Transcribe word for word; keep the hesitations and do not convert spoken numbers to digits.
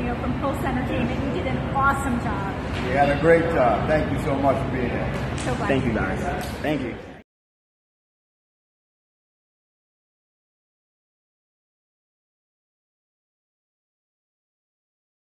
Antonio from Pulse Entertainment. You did an awesome job. You had a great job. Thank you so much for being here. So glad. Thank you, guys. Thank you.